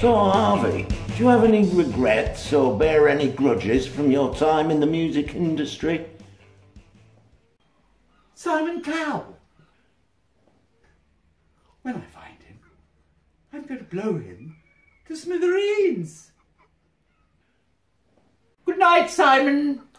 So, Harvey, do you have any regrets or bear any grudges from your time in the music industry? Simon Cowell. When I find him, I'm going to blow him to smithereens. Good night, Simon.